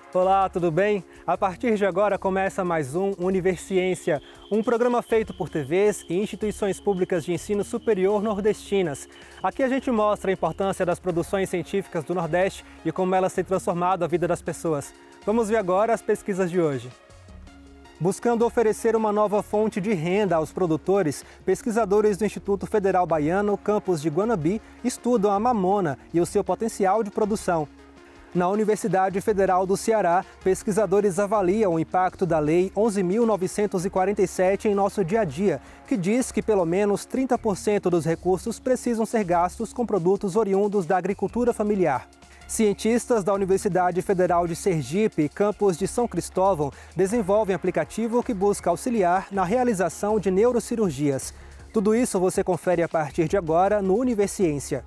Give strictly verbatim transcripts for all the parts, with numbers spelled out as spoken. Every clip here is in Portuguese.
Olá, tudo bem? A partir de agora começa mais um Universiência, um programa feito por T Vs e instituições públicas de ensino superior nordestinas. Aqui a gente mostra a importância das produções científicas do Nordeste e como elas têm transformado a vida das pessoas. Vamos ver agora as pesquisas de hoje. Buscando oferecer uma nova fonte de renda aos produtores, pesquisadores do Instituto Federal Baiano, campus de Guanabi, estudam a mamona e o seu potencial de produção. Na Universidade Federal do Ceará, pesquisadores avaliam o impacto da Lei onze mil novecentos e quarenta e sete em nosso dia a dia, que diz que pelo menos trinta por cento dos recursos precisam ser gastos com produtos oriundos da agricultura familiar. Cientistas da Universidade Federal de Sergipe, campus de São Cristóvão, desenvolvem aplicativo que busca auxiliar na realização de neurocirurgias. Tudo isso você confere a partir de agora no Universiência.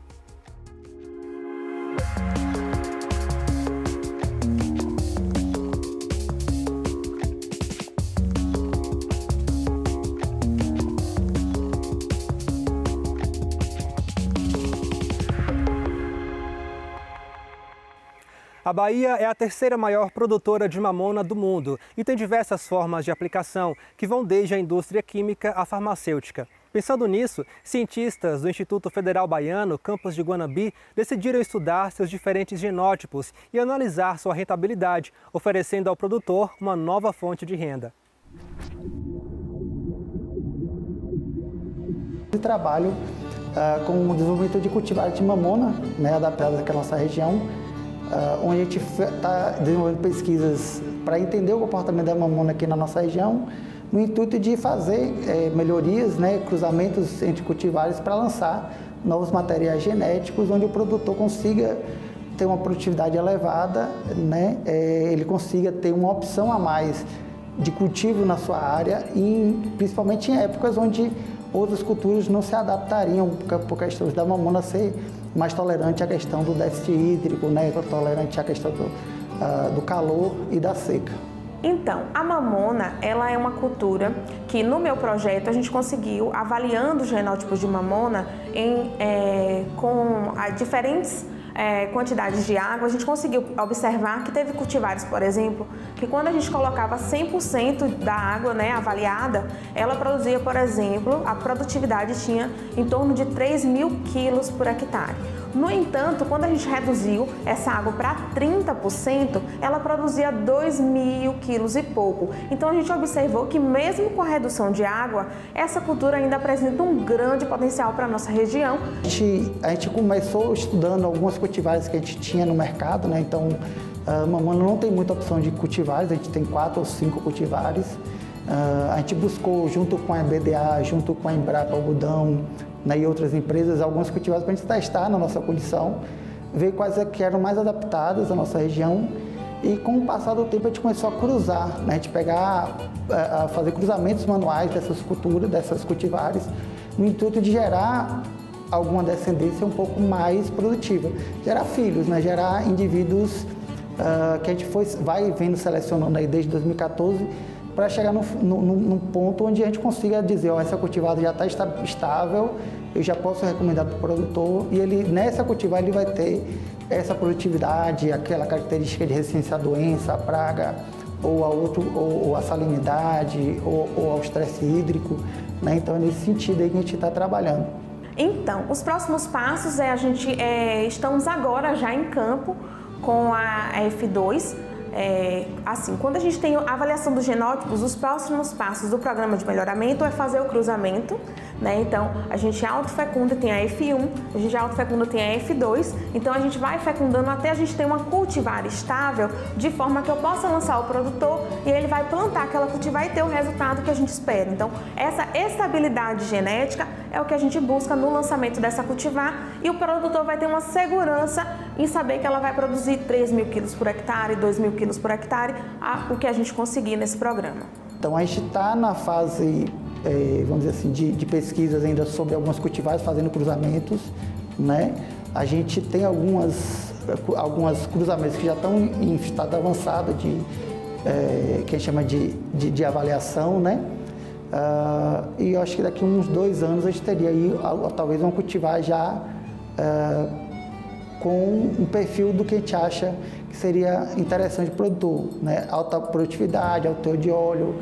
A Bahia é a terceira maior produtora de mamona do mundo e tem diversas formas de aplicação, que vão desde a indústria química à farmacêutica. Pensando nisso, cientistas do Instituto Federal Baiano, campus de Guanabi, decidiram estudar seus diferentes genótipos e analisar sua rentabilidade, oferecendo ao produtor uma nova fonte de renda. Eu trabalho uh, com o desenvolvimento de cultivares de mamona, né, adaptados àquela nossa região, Uh, onde a gente está desenvolvendo pesquisas para entender o comportamento da mamona aqui na nossa região, no intuito de fazer é, melhorias, né, cruzamentos entre cultivares para lançar novos materiais genéticos, onde o produtor consiga ter uma produtividade elevada, né, é, ele consiga ter uma opção a mais de cultivo na sua área, e principalmente em épocas onde outras culturas não se adaptariam por questões da mamona ser mais tolerante à questão do déficit hídrico, né, tolerante à questão do, uh, do calor e da seca. Então, a mamona, ela é uma cultura que no meu projeto a gente conseguiu, avaliando os genótipos de mamona em, é, com a, diferentes é, quantidades de água, a gente conseguiu observar que teve cultivares, por exemplo, que quando a gente colocava cem por cento da água, né, avaliada, ela produzia, por exemplo, a produtividade tinha em torno de três mil quilos por hectare. No entanto, quando a gente reduziu essa água para trinta por cento, ela produzia dois mil quilos e pouco. Então a gente observou que mesmo com a redução de água, essa cultura ainda apresenta um grande potencial para a nossa região. A gente, a gente começou estudando algumas cultivares que a gente tinha no mercado, né? Então a mamona não tem muita opção de cultivares, a gente tem quatro ou cinco cultivares. Uh, a gente buscou, junto com a E B D A, junto com a Embrapa Algodão, né, e outras empresas, alguns cultivares para a gente testar na nossa condição, ver quais é que eram mais adaptadas à nossa região, e com o passar do tempo a gente começou a cruzar, né, a gente pegar, a fazer cruzamentos manuais dessas culturas, dessas cultivares, no intuito de gerar alguma descendência um pouco mais produtiva, gerar filhos, né, gerar indivíduos uh, que a gente foi, vai vendo selecionando aí desde dois mil e quatorze, para chegar num, num, num ponto onde a gente consiga dizer, ó, essa cultivada já está estável, eu já posso recomendar para o produtor, e ele, nessa cultivar ele vai ter essa produtividade, aquela característica de resistência à doença, à praga, ou a, outro, ou, ou a salinidade, ou, ou ao estresse hídrico, né? Então é nesse sentido aí que a gente está trabalhando. Então, os próximos passos é a gente, é, estamos agora já em campo com a F dois. É, assim, quando a gente tem a avaliação dos genótipos, os próximos passos do programa de melhoramento é fazer o cruzamento, né? Então, a gente autofecunda, tem a F um, a gente autofecunda, tem a F dois, então a gente vai fecundando até a gente ter uma cultivar estável, de forma que eu possa lançar o produtor e ele vai plantar aquela cultivar e ter o resultado que a gente espera. Então, essa estabilidade genética é o que a gente busca no lançamento dessa cultivar, e o produtor vai ter uma segurança em saber que ela vai produzir três mil quilos por hectare, dois mil quilos por hectare, o que a gente conseguir nesse programa. Então a gente está na fase, é, vamos dizer assim, de, de pesquisas ainda sobre algumas cultivares, fazendo cruzamentos, né? A gente tem algumas, algumas cruzamentos que já estão em estado avançado de, é, que a gente chama de, de, de avaliação, né? Uh, e eu acho que daqui a uns dois anos a gente teria aí talvez uma cultivar já uh, com um perfil do que a gente acha que seria interessante para o produtor, né? Alta produtividade, alto teor de óleo,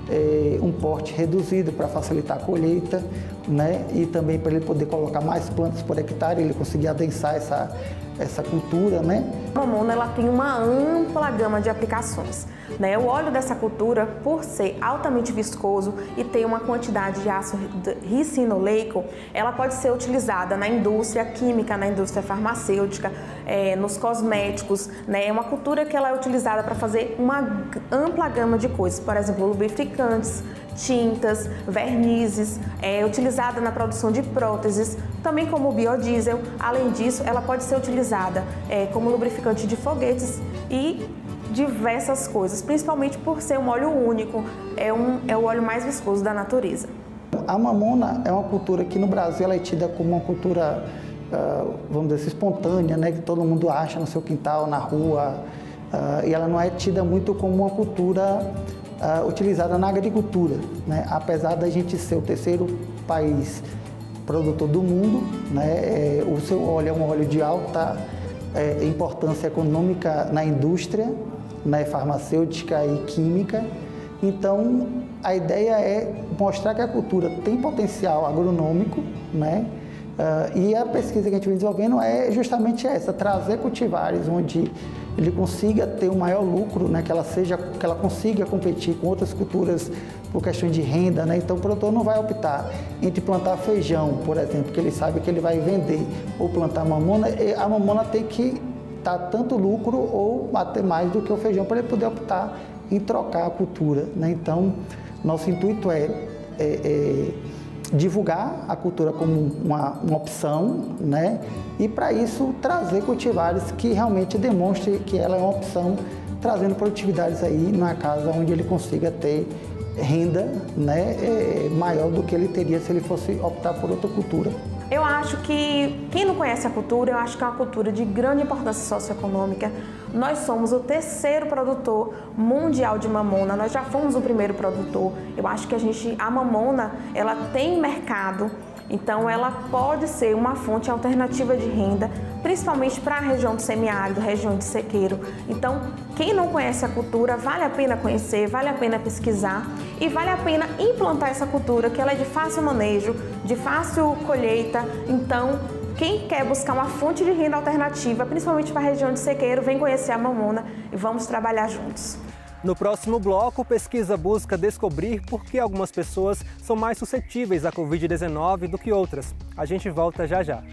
é, um porte reduzido para facilitar a colheita, né? E também para ele poder colocar mais plantas por hectare, ele conseguir adensar essa, essa cultura, né? A mamona ela tem uma ampla gama de aplicações, né? O óleo dessa cultura, por ser altamente viscoso e ter uma quantidade de ácido ricinoleico, ela pode ser utilizada na indústria química, na indústria farmacêutica, é, nos cosméticos, né? É uma cultura que ela é utilizada para fazer uma ampla gama de coisas, por exemplo, lubrificantes, tintas, vernizes, é utilizada na produção de próteses, também como biodiesel. Além disso, ela pode ser utilizada é, como lubrificante de foguetes e diversas coisas, principalmente por ser um óleo único, é, um, é o óleo mais viscoso da natureza. A mamona é uma cultura que no Brasil ela é tida como uma cultura, uh, vamos dizer assim, espontânea, né, que todo mundo acha no seu quintal, na rua, uh, e ela não é tida muito como uma cultura uh, utilizada na agricultura, né, apesar da gente ser o terceiro país produtor do mundo, né, é, o seu óleo é um óleo de alta é, importância econômica na indústria, né, farmacêutica e química. Então, a ideia é mostrar que a cultura tem potencial agronômico, né? Uh, e a pesquisa que a gente vem desenvolvendo é justamente essa, trazer cultivares onde ele consiga ter um maior lucro, né? Que ela seja, que ela consiga competir com outras culturas por questão de renda, né? Então, o produtor não vai optar entre plantar feijão, por exemplo, que ele sabe que ele vai vender, ou plantar mamona. A mamona tem que dar tanto lucro ou até mais do que o feijão para ele poder optar em trocar a cultura, né? Então, nosso intuito é, é, é divulgar a cultura como uma, uma opção, né? E para isso trazer cultivares que realmente demonstrem que ela é uma opção, trazendo produtividades aí na casa onde ele consiga ter renda, né, é, maior do que ele teria se ele fosse optar por outra cultura. Eu acho que quem não conhece a cultura, eu acho que é uma cultura de grande importância socioeconômica. Nós somos o terceiro produtor mundial de mamona, nós já fomos o primeiro produtor. Eu acho que a gente, a mamona, ela tem mercado, então ela pode ser uma fonte alternativa de renda, principalmente para a região do semiárido, região de sequeiro. Então, quem não conhece a cultura, vale a pena conhecer, vale a pena pesquisar e vale a pena implantar essa cultura, que ela é de fácil manejo, de fácil colheita. Então, quem quer buscar uma fonte de renda alternativa, principalmente para a região de sequeiro, vem conhecer a mamona e vamos trabalhar juntos. No próximo bloco, pesquisa busca descobrir por que algumas pessoas são mais suscetíveis à covid dezenove do que outras. A gente volta já já.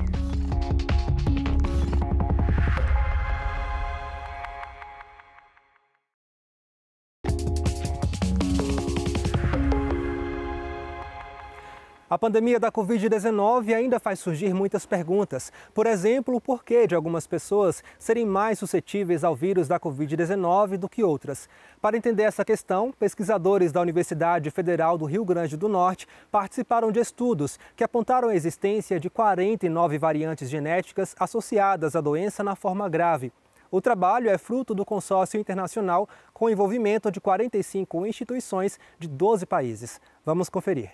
A pandemia da covid dezenove ainda faz surgir muitas perguntas. Por exemplo, o porquê de algumas pessoas serem mais suscetíveis ao vírus da covid dezenove do que outras. Para entender essa questão, pesquisadores da Universidade Federal do Rio Grande do Norte participaram de estudos que apontaram a existência de quarenta e nove variantes genéticas associadas à doença na forma grave. O trabalho é fruto do consórcio internacional com o envolvimento de quarenta e cinco instituições de doze países. Vamos conferir.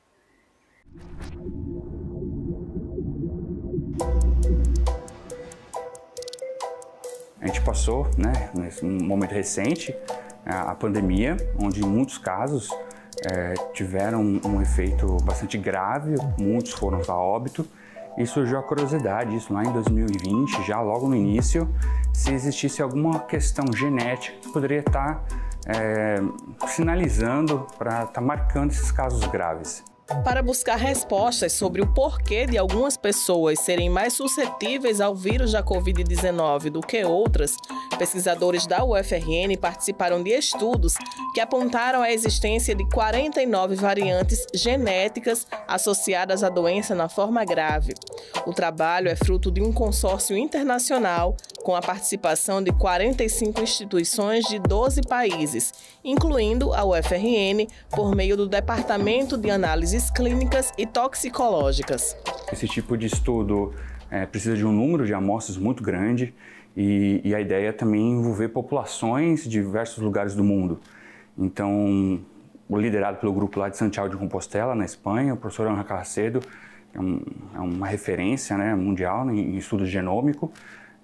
A gente passou, né, nesse momento recente, a pandemia, onde em muitos casos é, tiveram um efeito bastante grave, muitos foram a óbito, e surgiu a curiosidade, isso lá em dois mil e vinte, já logo no início, se existisse alguma questão genética que poderia estar é, sinalizando para estar marcando esses casos graves. Para buscar respostas sobre o porquê de algumas pessoas serem mais suscetíveis ao vírus da covid dezenove do que outras, pesquisadores da U F R N participaram de estudos que apontaram a existência de quarenta e nove variantes genéticas associadas à doença na forma grave. O trabalho é fruto de um consórcio internacional com a participação de quarenta e cinco instituições de doze países, incluindo a U F R N, por meio do Departamento de Análises Clínicas e Toxicológicas. Esse tipo de estudo é, precisa de um número de amostras muito grande e, e a ideia é também envolver populações de diversos lugares do mundo. Então, liderado pelo grupo lá de Santiago de Compostela, na Espanha, o professor Ana Carracedo, é, um, é uma referência, né, mundial em estudo genômico.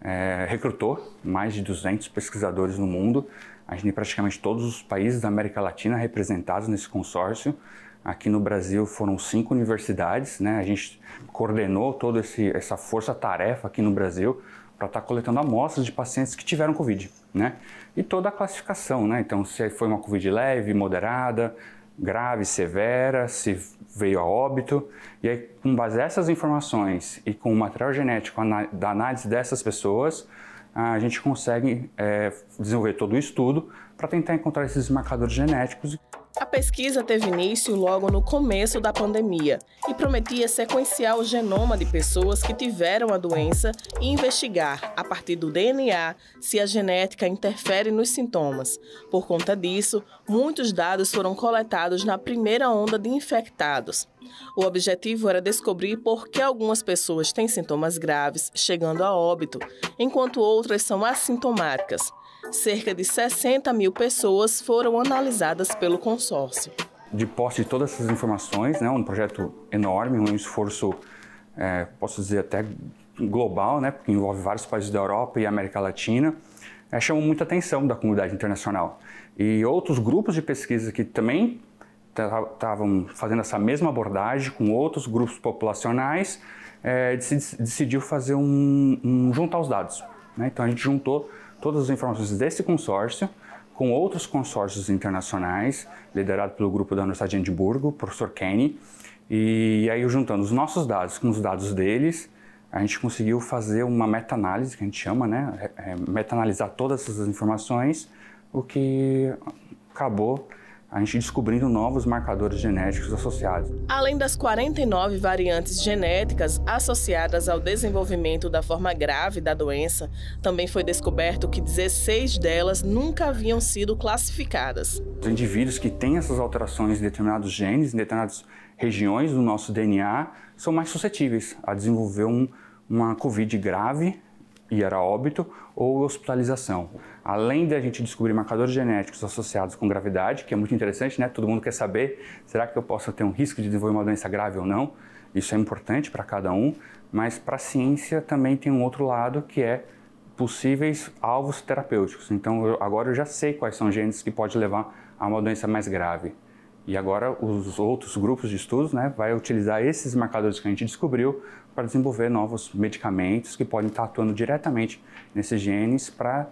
é, recrutou mais de duzentos pesquisadores no mundo. A gente tem praticamente todos os países da América Latina representados nesse consórcio. Aqui no Brasil foram cinco universidades, né? A gente coordenou toda esse, essa força-tarefa aqui no Brasil para estar coletando amostras de pacientes que tiveram Covid, né? E toda a classificação, né? Então, se foi uma Covid leve, moderada, grave, severa, se veio a óbito. E aí, com base nessas informações e com o material genético da análise dessas pessoas, a gente consegue é, desenvolver todo o estudo para tentar encontrar esses marcadores genéticos. A pesquisa teve início logo no começo da pandemia e prometia sequenciar o genoma de pessoas que tiveram a doença e investigar, a partir do D N A, se a genética interfere nos sintomas. Por conta disso, muitos dados foram coletados na primeira onda de infectados. O objetivo era descobrir por que algumas pessoas têm sintomas graves, chegando a óbito, enquanto outras são assintomáticas. Cerca de sessenta mil pessoas foram analisadas pelo consórcio. De posse de todas essas informações, né, um projeto enorme, um esforço, é, posso dizer até global, né, porque envolve vários países da Europa e América Latina, é, chamou muita atenção da comunidade internacional. E outros grupos de pesquisa que também estavam fazendo essa mesma abordagem com outros grupos populacionais, é, decidiu fazer um, um juntar os dados, né? Então a gente juntou todas as informações desse consórcio com outros consórcios internacionais, liderado pelo grupo da Universidade de Edimburgo, o professor Kenny, e aí juntando os nossos dados com os dados deles, a gente conseguiu fazer uma meta-análise, que a gente chama, né? É, meta-analisar todas essas informações, o que acabou a gente descobrindo novos marcadores genéticos associados. Além das quarenta e nove variantes genéticas associadas ao desenvolvimento da forma grave da doença, também foi descoberto que dezesseis delas nunca haviam sido classificadas. Os indivíduos que têm essas alterações em determinados genes, em determinadas regiões do nosso D N A, são mais suscetíveis a desenvolver um, uma Covid grave, e era óbito, ou hospitalização. Além de a gente descobrir marcadores genéticos associados com gravidade, que é muito interessante, né? Todo mundo quer saber, será que eu posso ter um risco de desenvolver uma doença grave ou não? Isso é importante para cada um, mas para a ciência também tem um outro lado, que é possíveis alvos terapêuticos. Então, eu, agora eu já sei quais são os genes que podem levar a uma doença mais grave. E agora os outros grupos de estudos, né, vai utilizar esses marcadores que a gente descobriu para desenvolver novos medicamentos que podem estar atuando diretamente nesses genes para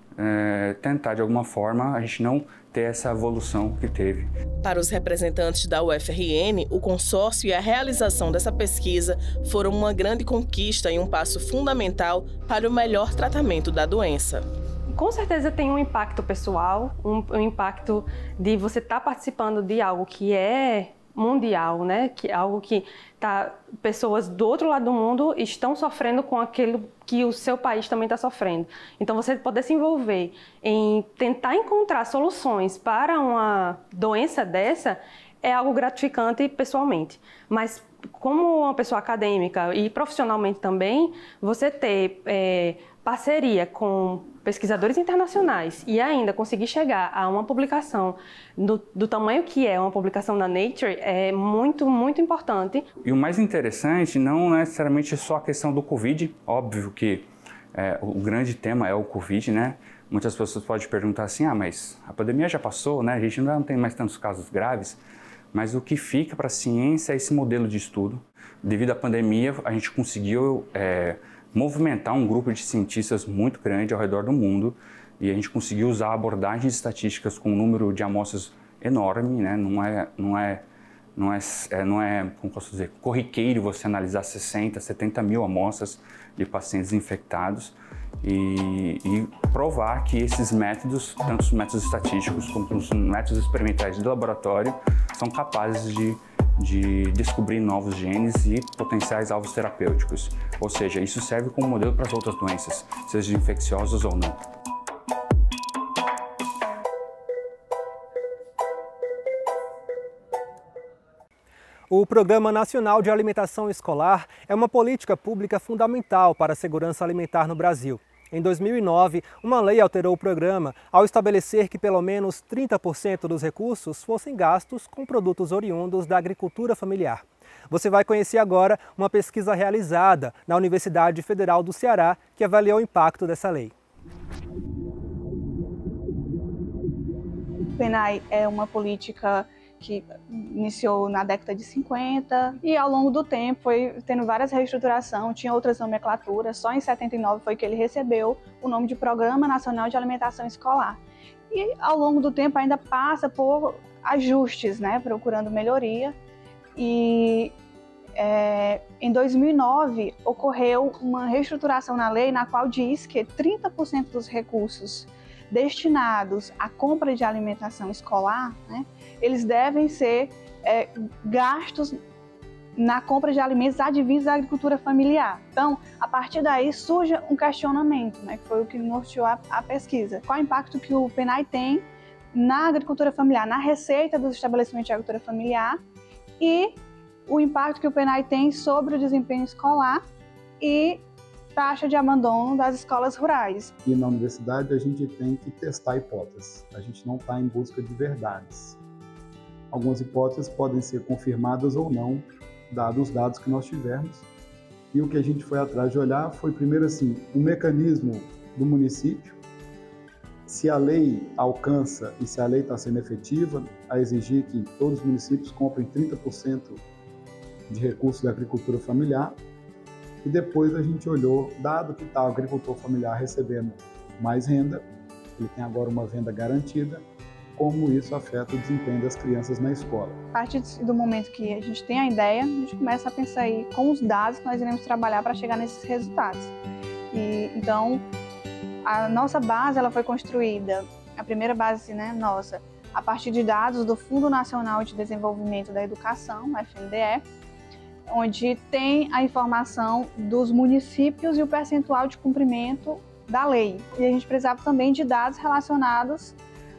é, tentar, de alguma forma, a gente não ter essa evolução que teve. Para os representantes da U F R N, o consórcio e a realização dessa pesquisa foram uma grande conquista e um passo fundamental para o melhor tratamento da doença. Com certeza tem um impacto pessoal, um, um impacto de você estar tá participando de algo que é mundial, né? Que é algo que tá, pessoas do outro lado do mundo estão sofrendo com aquilo que o seu país também está sofrendo. Então, você poder se envolver em tentar encontrar soluções para uma doença dessa é algo gratificante pessoalmente. Mas, como uma pessoa acadêmica e profissionalmente também, você ter é, parceria com pesquisadores internacionais e ainda conseguir chegar a uma publicação do, do tamanho que é uma publicação na Nature é muito, muito importante. E o mais interessante não necessariamente só a questão do Covid, óbvio que é, o grande tema é o Covid, né? Muitas pessoas podem perguntar assim, ah, mas a pandemia já passou, né? A gente não tem mais tantos casos graves, mas o que fica para a ciência é esse modelo de estudo. Devido à pandemia, a gente conseguiu é, movimentar um grupo de cientistas muito grande ao redor do mundo e a gente conseguiu usar abordagens estatísticas com um número de amostras enorme, né? Não é, não é, não é, é, não é, como posso dizer, corriqueiro você analisar sessenta, setenta mil amostras de pacientes infectados e, e provar que esses métodos, tanto os métodos estatísticos como os métodos experimentais de laboratório, são capazes de de descobrir novos genes e potenciais alvos terapêuticos. Ou seja, isso serve como modelo para as outras doenças, sejam infecciosas ou não. O Programa Nacional de Alimentação Escolar é uma política pública fundamental para a segurança alimentar no Brasil. Em dois mil e nove, uma lei alterou o programa ao estabelecer que pelo menos trinta por cento dos recursos fossem gastos com produtos oriundos da agricultura familiar. Você vai conhecer agora uma pesquisa realizada na Universidade Federal do Ceará que avaliou o impacto dessa lei. O PENAI é uma política que iniciou na década de cinquenta e ao longo do tempo foi tendo várias reestruturações, tinha outras nomenclaturas, só em setenta e nove foi que ele recebeu o nome de Programa Nacional de Alimentação Escolar. E ao longo do tempo ainda passa por ajustes, né, procurando melhoria. E é, em dois mil e nove ocorreu uma reestruturação na lei na qual diz que trinta por cento dos recursos destinados à compra de alimentação escolar, né, eles devem ser é, gastos na compra de alimentos advindos da agricultura familiar. Então, a partir daí surge um questionamento, né, que foi o que norteou a, a pesquisa. Qual o impacto que o PENAI tem na agricultura familiar, na receita dos estabelecimentos de agricultura familiar e o impacto que o PENAI tem sobre o desempenho escolar e taxa de abandono das escolas rurais. E na universidade a gente tem que testar hipóteses, a gente não está em busca de verdades. Algumas hipóteses podem ser confirmadas ou não, dados os dados que nós tivermos. E o que a gente foi atrás de olhar foi, primeiro assim, o mecanismo do município, se a lei alcança e se a lei está sendo efetiva, a exigir que todos os municípios comprem trinta por cento de recursos da agricultura familiar. E depois a gente olhou, dado que está o agricultor familiar recebendo mais renda, ele tem agora uma venda garantida, como isso afeta o desempenho das crianças na escola. A partir do momento que a gente tem a ideia, a gente começa a pensar aí com os dados que nós iremos trabalhar para chegar nesses resultados. E, então, a nossa base ela foi construída, a primeira base, né, nossa, a partir de dados do Fundo Nacional de Desenvolvimento da Educação, F N D E, onde tem a informação dos municípios e o percentual de cumprimento da lei. E a gente precisava também de dados relacionados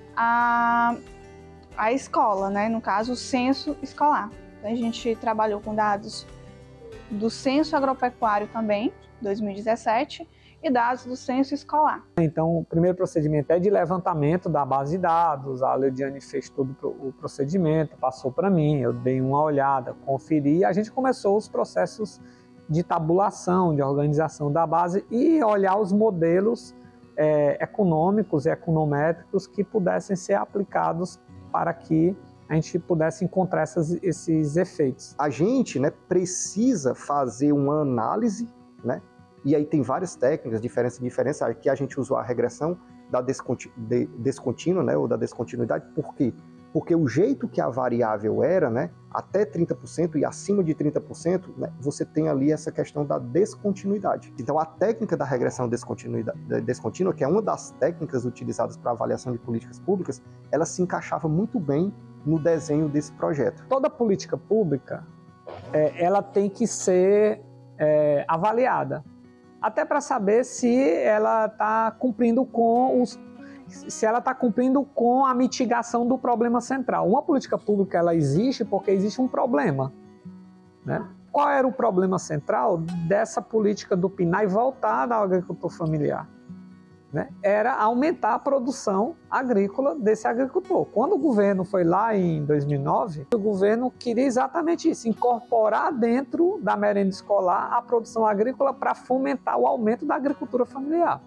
à, à escola, né? No caso, o censo escolar. Então, a gente trabalhou com dados do censo agropecuário também, dois mil e dezessete, e dados do censo escolar. Então, o primeiro procedimento é de levantamento da base de dados. A Leudiane fez todo o procedimento, passou para mim, eu dei uma olhada, conferi, e a gente começou os processos de tabulação, de organização da base e olhar os modelos é, econômicos e econométricos que pudessem ser aplicados para que a gente pudesse encontrar essas, esses efeitos. A gente, né, precisa fazer uma análise, né? E aí tem várias técnicas, diferença diferença, que a gente usou a regressão da desconti de, descontínua, né, ou da descontinuidade. Por quê? Porque o jeito que a variável era, né, até trinta por cento e acima de trinta por cento, né, você tem ali essa questão da descontinuidade. Então a técnica da regressão descontínua, que é uma das técnicas utilizadas para avaliação de políticas públicas, ela se encaixava muito bem no desenho desse projeto. Toda política pública, é, ela tem que ser é, avaliada. Até para saber se ela está cumprindo com os, se ela está cumprindo com a mitigação do problema central. Uma política pública ela existe porque existe um problema, né? Qual era o problema central dessa política do PENAI voltada ao agricultor familiar? Né? Era aumentar a produção agrícola desse agricultor. Quando o governo foi lá em dois mil e nove, o governo queria exatamente isso, incorporar dentro da merenda escolar a produção agrícola para fomentar o aumento da agricultura familiar.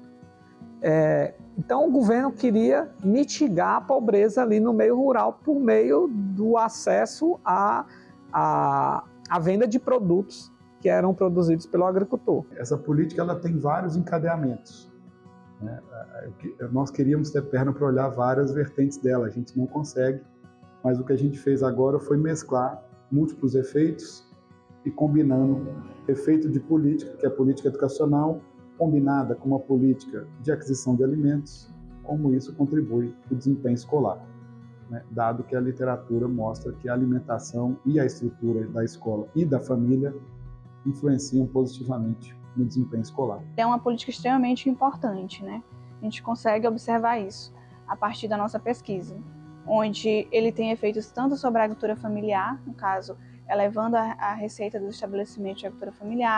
É, então o governo queria mitigar a pobreza ali no meio rural por meio do acesso à, à, à venda de produtos que eram produzidos pelo agricultor. Essa política ela tem vários encadeamentos. Né? Nós queríamos ter perna para olhar várias vertentes dela, a gente não consegue, mas o que a gente fez agora foi mesclar múltiplos efeitos e combinando efeito de política, que é a política educacional, combinada com uma política de aquisição de alimentos, como isso contribui para o desempenho escolar, né? Dado que a literatura mostra que a alimentação e a estrutura da escola e da família influenciam positivamente no desempenho escolar. É uma política extremamente importante, né? A gente consegue observar isso a partir da nossa pesquisa, onde ele tem efeitos tanto sobre a agricultura familiar, no caso, elevando a, a receita dos estabelecimentos de agricultura familiar,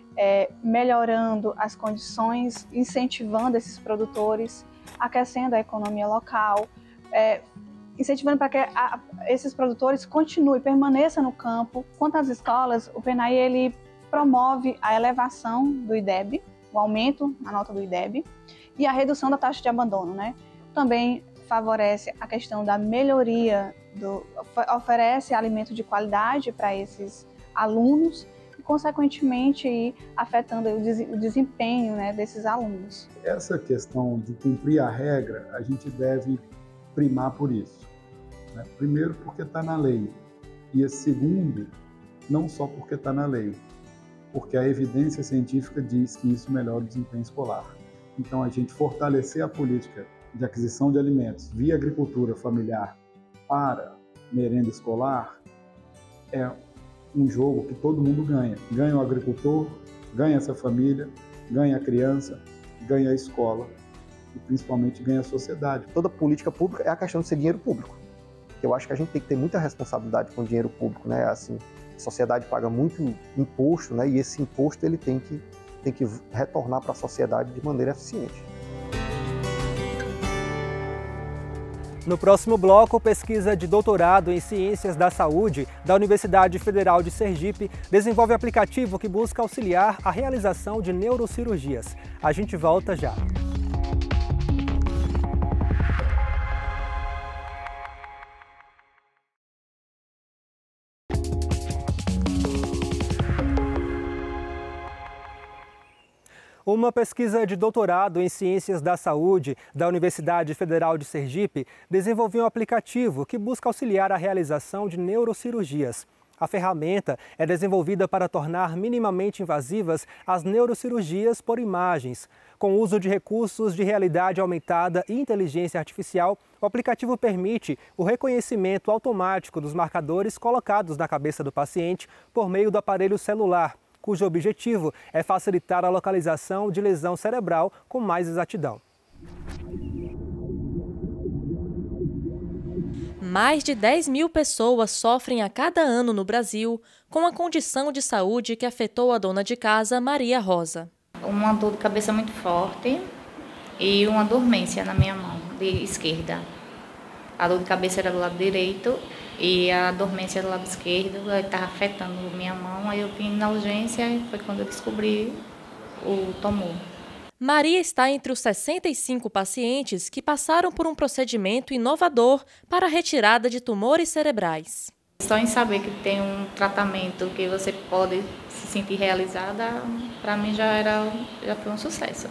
é, melhorando as condições, incentivando esses produtores, aquecendo a economia local, é, incentivando para que a, esses produtores continuem, permaneçam no campo. Quanto às escolas, o PENAI ele promove a elevação do I D E B, o aumento na nota do I D E B e a redução da taxa de abandono, né? Também favorece a questão da melhoria, do, oferece alimento de qualidade para esses alunos e, consequentemente, ir afetando o desempenho, né, desses alunos. Essa questão de cumprir a regra, a gente deve primar por isso. Né? Primeiro, porque está na lei. E segundo, não só porque está na lei, porque a evidência científica diz que isso melhora o desempenho escolar. Então, a gente fortalecer a política de aquisição de alimentos via agricultura familiar para merenda escolar é um jogo que todo mundo ganha. Ganha o agricultor, ganha essa família, ganha a criança, ganha a escola e principalmente ganha a sociedade. Toda política pública é a questão de ser dinheiro público. Eu acho que a gente tem que ter muita responsabilidade com o dinheiro público, né? Assim, a sociedade paga muito imposto, né? E esse imposto ele tem que, tem que retornar para a sociedade de maneira eficiente. No próximo bloco, pesquisa de doutorado em Ciências da Saúde da Universidade Federal de Sergipe desenvolve aplicativo que busca auxiliar a realização de neurocirurgias. A gente volta já. Uma pesquisa de doutorado em Ciências da Saúde da Universidade Federal de Sergipe desenvolveu um aplicativo que busca auxiliar a realização de neurocirurgias. A ferramenta é desenvolvida para tornar minimamente invasivas as neurocirurgias por imagens. Com o uso de recursos de realidade aumentada e inteligência artificial, o aplicativo permite o reconhecimento automático dos marcadores colocados na cabeça do paciente por meio do aparelho celular, cujo objetivo é facilitar a localização de lesão cerebral com mais exatidão. Mais de dez mil pessoas sofrem a cada ano no Brasil com a condição de saúde que afetou a dona de casa, Maria Rosa. Uma dor de cabeça muito forte e uma dormência na minha mão de esquerda. A dor de cabeça era do lado direito e a dormência do lado esquerdo estava afetando minha mão. Aí eu vim na urgência e foi quando eu descobri o tumor. Maria está entre os sessenta e cinco pacientes que passaram por um procedimento inovador para a retirada de tumores cerebrais. Só em saber que tem um tratamento que você pode se sentir realizada, para mim já, era, já foi um sucesso.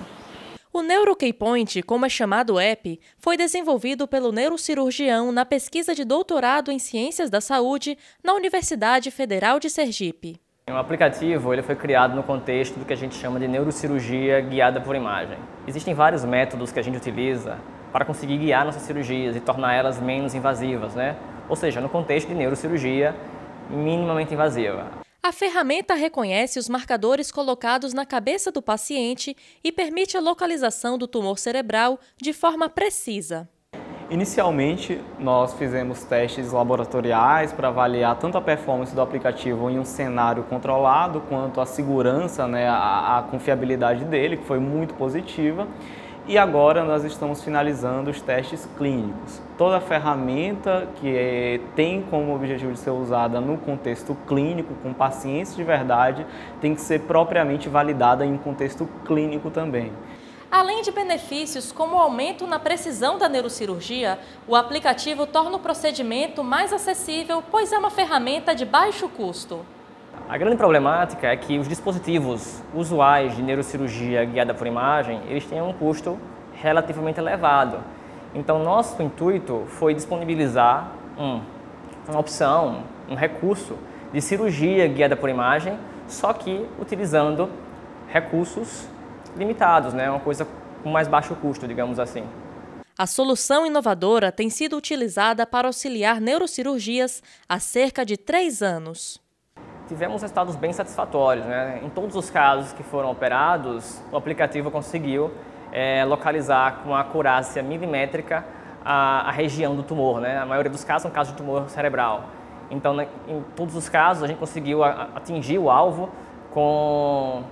O NeuroKeyPoint, como é chamado o app, foi desenvolvido pelo neurocirurgião na pesquisa de doutorado em Ciências da Saúde na Universidade Federal de Sergipe. O aplicativo ele foi criado no contexto do que a gente chama de neurocirurgia guiada por imagem. Existem vários métodos que a gente utiliza para conseguir guiar nossas cirurgias e tornar elas menos invasivas, né? Ou seja, no contexto de neurocirurgia minimamente invasiva. A ferramenta reconhece os marcadores colocados na cabeça do paciente e permite a localização do tumor cerebral de forma precisa. Inicialmente, nós fizemos testes laboratoriais para avaliar tanto a performance do aplicativo em um cenário controlado, quanto a segurança, né, a, a confiabilidade dele, que foi muito positiva. E agora nós estamos finalizando os testes clínicos. Toda ferramenta que é, tem como objetivo de ser usada no contexto clínico, com pacientes de verdade, tem que ser propriamente validada em um contexto clínico também. Além de benefícios como o aumento na precisão da neurocirurgia, o aplicativo torna o procedimento mais acessível, pois é uma ferramenta de baixo custo. A grande problemática é que os dispositivos usuais de neurocirurgia guiada por imagem, eles têm um custo relativamente elevado. Então, nosso intuito foi disponibilizar um, uma opção, um recurso de cirurgia guiada por imagem, só que utilizando recursos limitados, né? Uma coisa com mais baixo custo, digamos assim. A solução inovadora tem sido utilizada para auxiliar neurocirurgias há cerca de três anos. Tivemos resultados bem satisfatórios, né? Em todos os casos que foram operados, o aplicativo conseguiu é, localizar com acurácia milimétrica a, a região do tumor, né? A maioria dos casos são casos de tumor cerebral. Então, né, em todos os casos, a gente conseguiu a, atingir o alvo com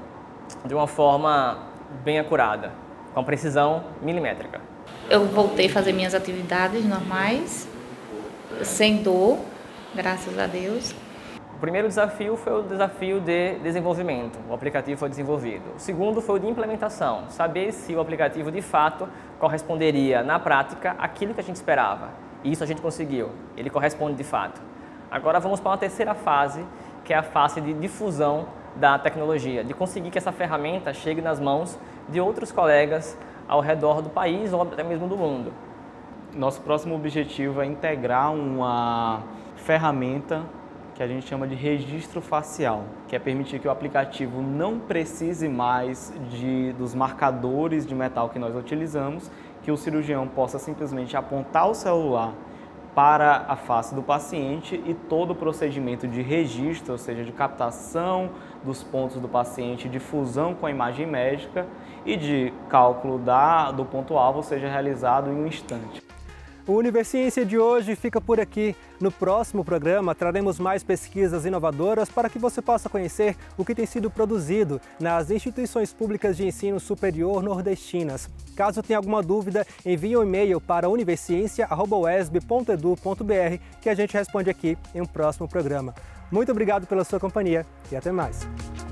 de uma forma bem acurada, com precisão milimétrica. Eu voltei a fazer minhas atividades normais, sem dor, graças a Deus. O primeiro desafio foi o desafio de desenvolvimento, o aplicativo foi desenvolvido. O segundo foi o de implementação, saber se o aplicativo de fato corresponderia na prática àquilo que a gente esperava. E isso a gente conseguiu, ele corresponde de fato. Agora vamos para uma terceira fase, que é a fase de difusão da tecnologia, de conseguir que essa ferramenta chegue nas mãos de outros colegas ao redor do país ou até mesmo do mundo. Nosso próximo objetivo é integrar uma ferramenta que a gente chama de registro facial, que é permitir que o aplicativo não precise mais de, dos marcadores de metal que nós utilizamos, que o cirurgião possa simplesmente apontar o celular para a face do paciente e todo o procedimento de registro, ou seja, de captação dos pontos do paciente, de fusão com a imagem médica e de cálculo da, do ponto-alvo seja realizado em um instante. O Universiência de hoje fica por aqui. No próximo programa, traremos mais pesquisas inovadoras para que você possa conhecer o que tem sido produzido nas instituições públicas de ensino superior nordestinas. Caso tenha alguma dúvida, envie um e-mail para universiência arroba u e s b ponto e d u ponto b r que a gente responde aqui em um próximo programa. Muito obrigado pela sua companhia e até mais.